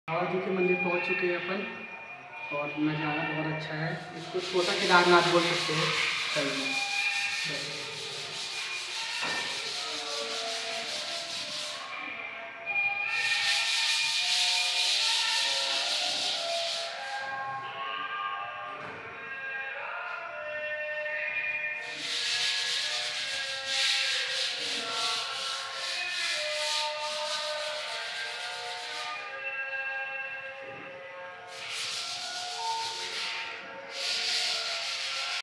बाबा जी के मंदिर पहुंच चुके हैं अपन और नज़ारा बहुत अच्छा है। इसको छोटा केदारनाथ बोल सकते हैं।